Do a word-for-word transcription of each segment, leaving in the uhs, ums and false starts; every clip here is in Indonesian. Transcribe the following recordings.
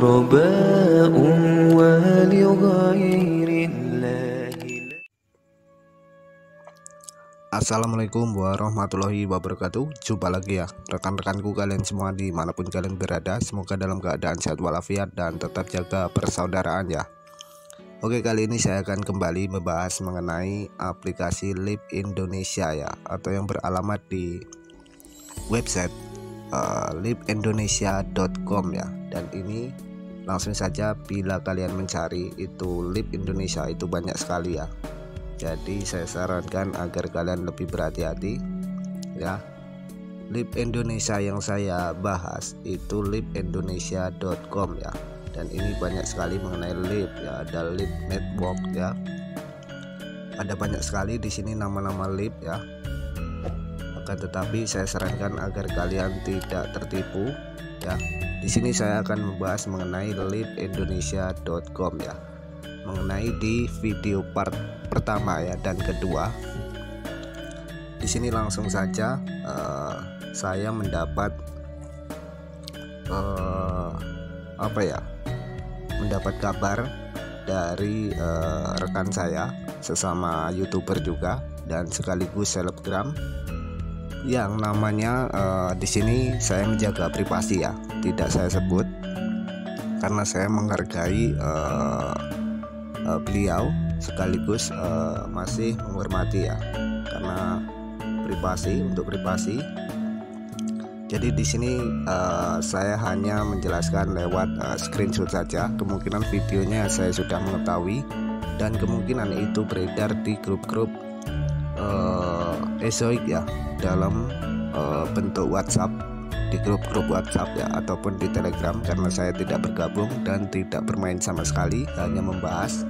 غرباء ولغير الله. Assalamualaikum warahmatullahi wabarakatuh. Jumpa lagi ya rekan-rekanku kalian semua dimanapun kalian berada. Semoga dalam keadaan sehat walafiat dan tetap jaga persaudaraan ya. Oke, kali ini saya akan kembali membahas mengenai aplikasi Lip Indonesia ya, atau yang beralamat di website uh, lip indonesia dot com ya. Dan ini langsung saja bila kalian mencari itu Lip Indonesia itu banyak sekali ya. Jadi saya sarankan agar kalian lebih berhati-hati ya. Lip Indonesia yang saya bahas itu lip indonesia dot com ya. Dan ini banyak sekali mengenai lip ya, ada lip network ya. Ada banyak sekali di sini nama-nama lip ya. Akan tetapi saya sarankan agar kalian tidak tertipu ya. Di sini saya akan membahas mengenai lip indonesia dot com ya. Mengenai di video part pertama ya dan kedua. Di sini langsung saja uh, saya mendapat uh, apa ya? mendapat kabar dari uh, rekan saya sesama YouTuber juga dan sekaligus selebgram yang namanya uh, di sini saya menjaga privasi ya, tidak saya sebut karena saya menghargai uh, uh, beliau sekaligus uh, masih menghormati ya, karena privasi untuk privasi. Jadi di sini uh, saya hanya menjelaskan lewat uh, screenshot saja. Kemungkinan videonya saya sudah mengetahui dan kemungkinan itu beredar di grup-grup uh, esoik ya, dalam uh, bentuk WhatsApp, di grup-grup WhatsApp ya, ataupun di Telegram, karena saya tidak bergabung dan tidak bermain sama sekali, hanya membahas.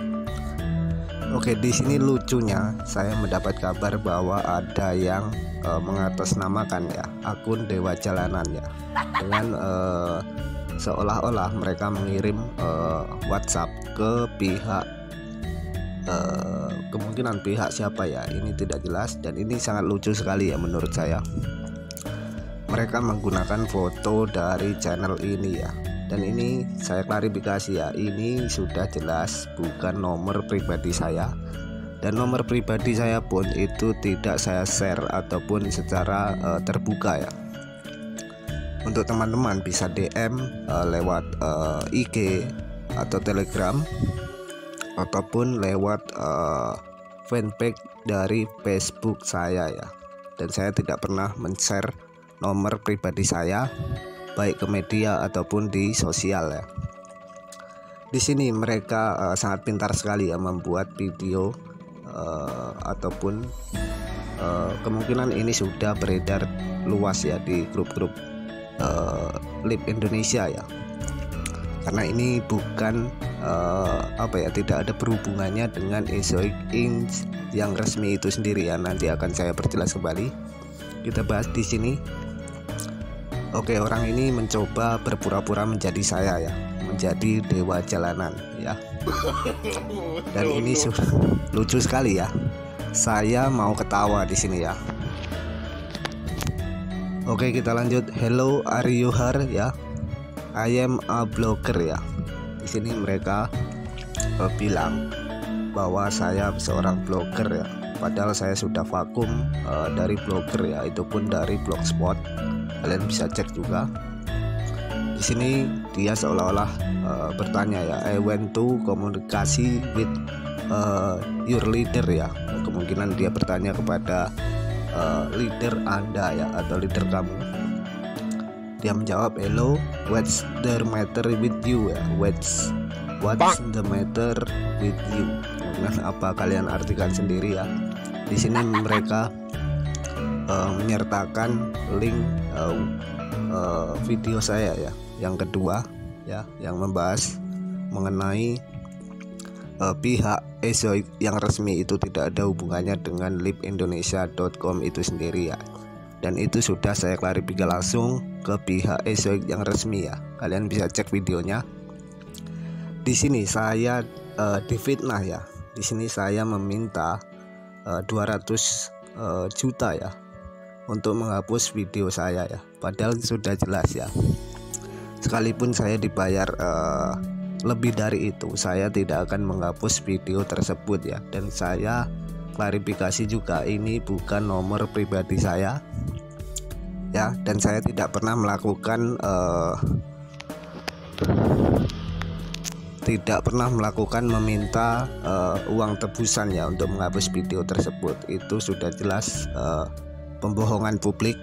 Oke, di sini lucunya saya mendapat kabar bahwa ada yang uh, mengatasnamakan ya akun Dewa Jalanan ya, dengan uh, seolah-olah mereka mengirim uh, WhatsApp ke pihak uh, kemungkinan pihak siapa ya, ini tidak jelas dan ini sangat lucu sekali ya menurut saya. Mereka menggunakan foto dari channel ini ya. Dan ini saya klarifikasi ya, ini sudah jelas bukan nomor pribadi saya. Dan nomor pribadi saya pun itu tidak saya share ataupun secara uh, terbuka ya. Untuk teman-teman bisa D M uh, lewat uh, I G atau Telegram ataupun lewat uh, fanpage dari Facebook saya ya. Dan saya tidak pernah men-share nomor pribadi saya baik ke media ataupun di sosial ya. Di sini mereka uh, sangat pintar sekali ya membuat video uh, ataupun uh, kemungkinan ini sudah beredar luas ya di grup-grup uh, Lip Indonesia ya. Karena ini bukan uh, apa ya, tidak ada berhubungannya dengan Esoik Inc yang resmi itu sendiri ya. Nanti akan saya perjelas kembali. Kita bahas di sini. Oke, orang ini mencoba berpura-pura menjadi saya ya, menjadi Dewa Jalanan ya. Dan ini sudah lucu sekali ya. Saya mau ketawa di sini ya. Oke, kita lanjut. Hello, are you here ya? I am a blogger ya. Di sini mereka uh, bilang bahwa saya seorang blogger ya. Padahal saya sudah vakum uh, dari blogger ya, itu pun dari Blogspot. Kalian bisa cek juga. Di sini dia seolah-olah uh, bertanya ya, I want to komunikasi with uh, your leader ya. Kemungkinan dia bertanya kepada uh, leader Anda ya, atau leader kamu. Dia menjawab, hello, what's the matter with you ya? What's what's the matter with you? Nah, apa kalian artikan sendiri ya. Di sini mereka Uh, menyertakan link uh, uh, video saya ya, yang kedua ya, yang membahas mengenai uh, pihak Esoik yang resmi itu tidak ada hubungannya dengan lip indonesia dot com itu sendiri ya. Dan itu sudah saya klarifikasi langsung ke pihak Esoik yang resmi ya. Kalian bisa cek videonya. Di sini saya uh, difitnah ya. Di sini saya meminta uh, dua ratus uh, juta ya untuk menghapus video saya ya, padahal sudah jelas ya. Sekalipun saya dibayar uh, lebih dari itu, saya tidak akan menghapus video tersebut ya. Dan saya klarifikasi juga, ini bukan nomor pribadi saya ya, dan saya tidak pernah melakukan uh, tidak pernah melakukan meminta uh, uang tebusan ya untuk menghapus video tersebut. Itu sudah jelas uh, pembohongan publik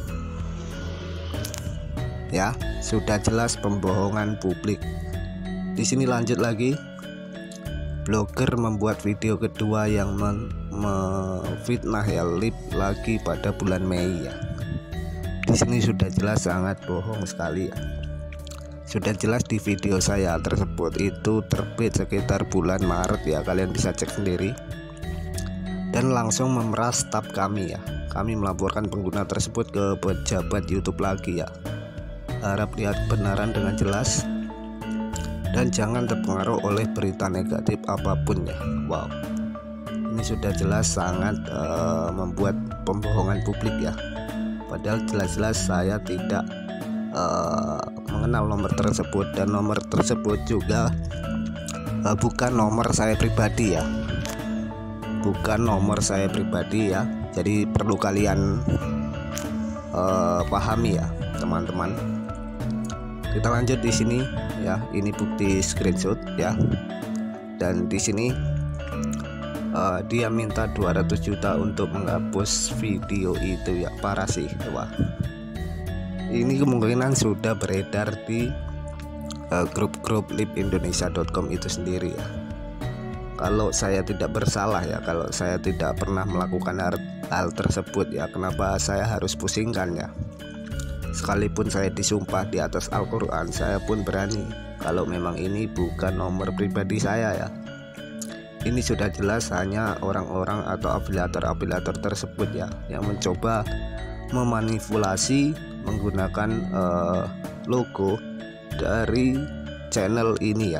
ya, sudah jelas pembohongan publik. Di sini lanjut lagi, blogger membuat video kedua yang memfitnah ya Lip lagi pada bulan Mei ya. Di sini sudah jelas sangat bohong sekali ya. Sudah jelas di video saya tersebut itu terbit sekitar bulan Maret ya, kalian bisa cek sendiri. Dan langsung memeras staf kami ya. Kami melaporkan pengguna tersebut ke pejabat YouTube lagi ya. Harap lihat kebenaran dengan jelas dan jangan terpengaruh oleh berita negatif apapun ya. Wow, ini sudah jelas sangat uh, membuat pembohongan publik ya. Padahal jelas-jelas saya tidak uh, mengenal nomor tersebut, dan nomor tersebut juga uh, bukan nomor saya pribadi ya, bukan nomor saya pribadi ya. Jadi perlu kalian uh, pahami ya teman-teman. Kita lanjut di sini ya, ini bukti screenshot ya. Dan di sini uh, dia minta dua ratus juta untuk menghapus video itu ya, parah sih. Wah, ini kemungkinan sudah beredar di uh, grup-grup lip indonesia dot com itu sendiri ya. Kalau saya tidak bersalah ya, kalau saya tidak pernah melakukan hal, hal tersebut ya, kenapa saya harus pusingkan ya? Sekalipun saya disumpah di atas Al-Quran, saya pun berani kalau memang ini bukan nomor pribadi saya ya. Ini sudah jelas hanya orang-orang atau afiliator-afiliator tersebut ya, yang mencoba memanipulasi menggunakan uh, logo dari channel ini ya.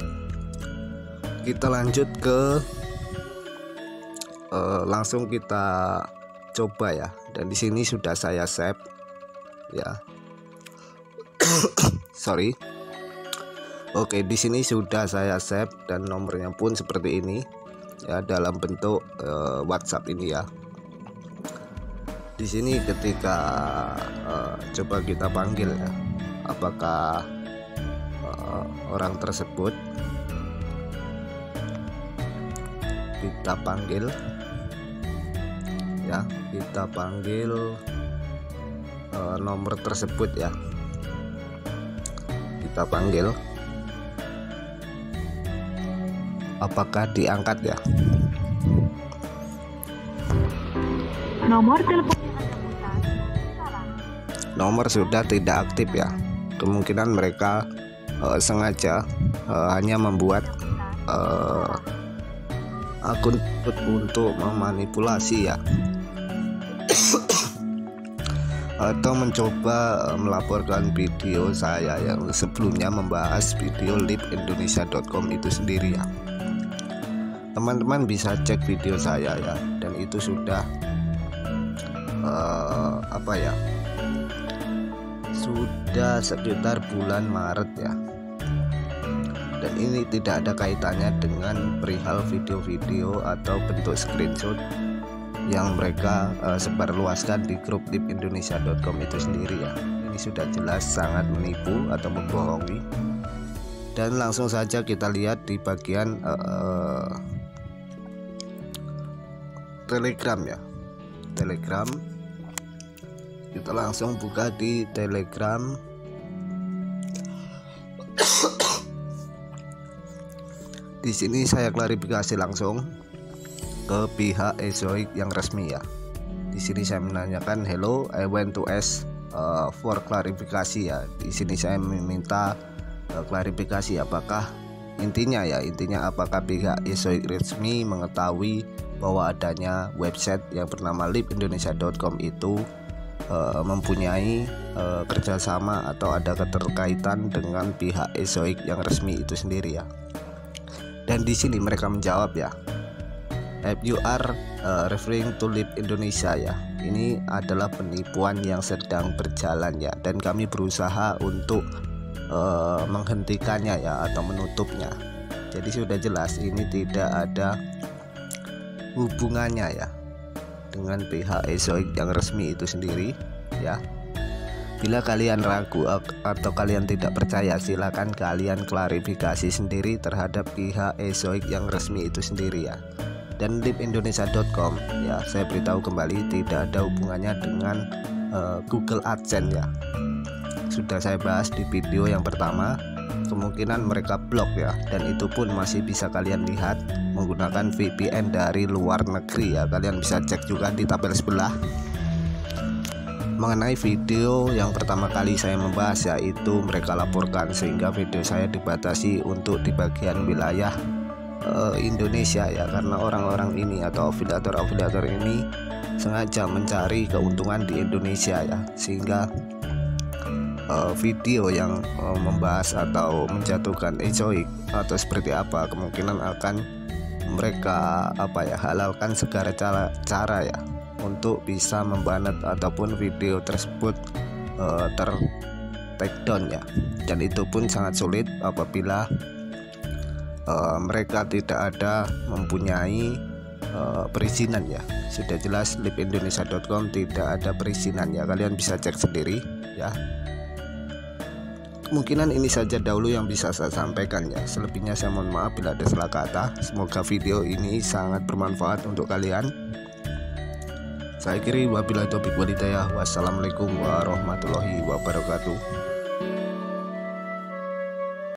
Kita lanjut ke uh, langsung kita coba ya. Dan di sini sudah saya save ya. Sorry. Oke, di sini sudah saya save dan nomornya pun seperti ini ya, dalam bentuk uh, WhatsApp ini ya. Di sini ketika uh, coba kita panggil ya, apakah uh, orang tersebut, kita panggil ya, kita panggil uh, nomor tersebut ya, kita panggil, apakah diangkat ya. Nomor telepon nomor sudah tidak aktif ya. Kemungkinan mereka uh, sengaja uh, hanya membuat uh, akun untuk memanipulasi ya, atau mencoba uh, melaporkan video saya yang sebelumnya membahas video lip indonesia dot com itu sendiri ya. Teman-teman bisa cek video saya ya, dan itu sudah uh, apa ya, sudah sekitar bulan Maret ya. Dan ini tidak ada kaitannya dengan perihal video-video atau bentuk screenshot yang mereka uh, sebarluaskan di grup lip indonesia dot com itu sendiri ya. Ini sudah jelas sangat menipu atau membohongi. Dan langsung saja kita lihat di bagian uh, uh, Telegram ya, Telegram. Kita langsung buka di Telegram. Di sini saya klarifikasi langsung ke pihak Ezoic yang resmi ya. Di sini saya menanyakan, hello, I want to ask uh, for klarifikasi ya. Di sini saya meminta uh, klarifikasi apakah intinya ya, intinya apakah pihak Ezoic resmi mengetahui bahwa adanya website yang bernama lip indonesia dot com itu uh, mempunyai uh, kerjasama atau ada keterkaitan dengan pihak Ezoic yang resmi itu sendiri ya. Dan di sini mereka menjawab ya, if you are uh, referring to lip Indonesia ya, ini adalah penipuan yang sedang berjalan ya, dan kami berusaha untuk uh, menghentikannya ya atau menutupnya. Jadi sudah jelas ini tidak ada hubungannya ya dengan pihak Ezoic yang resmi itu sendiri ya. Bila kalian ragu atau kalian tidak percaya, silakan kalian klarifikasi sendiri terhadap pihak Ezoic yang resmi itu sendiri ya. Dan lip indonesia dot com ya, saya beritahu kembali tidak ada hubungannya dengan uh, Google AdSense ya. Sudah saya bahas di video yang pertama, kemungkinan mereka blok ya, dan itu pun masih bisa kalian lihat menggunakan V P N dari luar negeri ya. Kalian bisa cek juga di tabel sebelah mengenai video yang pertama kali saya membahas, yaitu mereka laporkan sehingga video saya dibatasi untuk di bagian wilayah uh, Indonesia ya, karena orang-orang ini atau afiliator-afiliator ini sengaja mencari keuntungan di Indonesia ya, sehingga uh, video yang uh, membahas atau menjatuhkan Ezoic atau seperti apa kemungkinan akan mereka apa ya halalkan segala cara, cara ya untuk bisa membanet ataupun video tersebut uh, ter take down ya. Dan itu pun sangat sulit apabila uh, mereka tidak ada mempunyai uh, perizinan ya. Sudah jelas lip indonesia dot com tidak ada perizinan ya, kalian bisa cek sendiri ya. Kemungkinan ini saja dahulu yang bisa saya sampaikan ya. Selebihnya saya mohon maaf bila ada salah kata. Semoga video ini sangat bermanfaat untuk kalian. Saya akhiri wabillahi taufiq wal hidayah. Wassalamualaikum warahmatullahi wabarakatuh.